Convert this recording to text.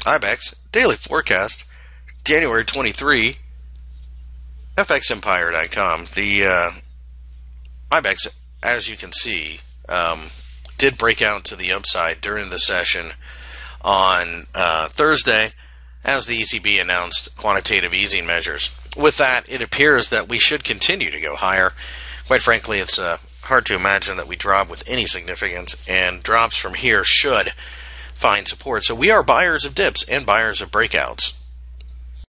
IBEX Daily Forecast, January 23, FXEmpire.com. The IBEX, as you can see, did break out to the upside during the session on Thursday as the ECB announced quantitative easing measures. With that, it appears that we should continue to go higher. Quite frankly, it's hard to imagine that we drop with any significance, and drops from here should find support. So we are buyers of dips and buyers of breakouts.